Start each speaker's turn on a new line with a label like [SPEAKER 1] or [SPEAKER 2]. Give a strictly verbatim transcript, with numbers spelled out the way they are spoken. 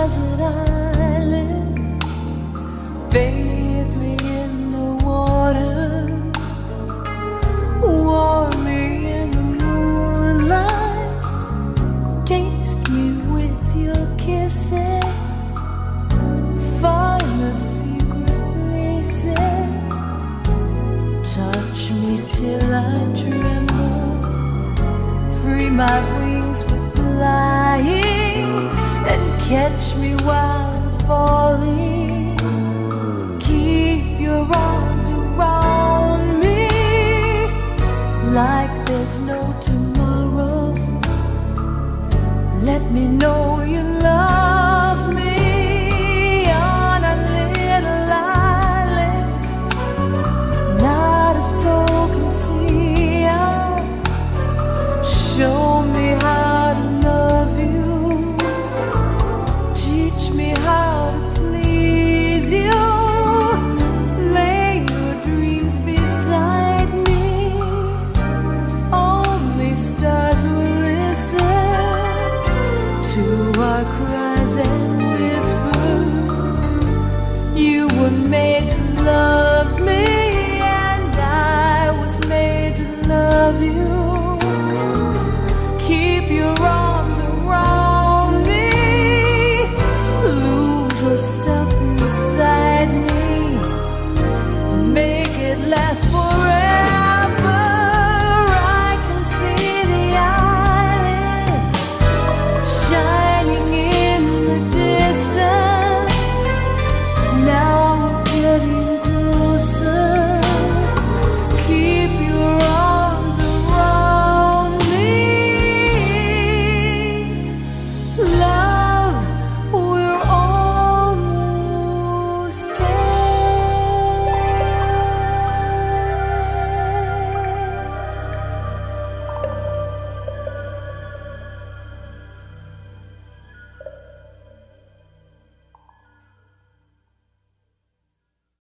[SPEAKER 1] desert island, bathe me in the waters, warm me in the moonlight, taste me with your kisses, find the secret places, touch me till I tremble, free my wings for flying, and catch me while I'm falling. Keep your arms around me like there's no tomorrow. Let me know you love me on a little island. Not a soul can see us. Show me how to love you. Teach me how to please you. Lay your dreams beside me. Only stars will listen to our cries and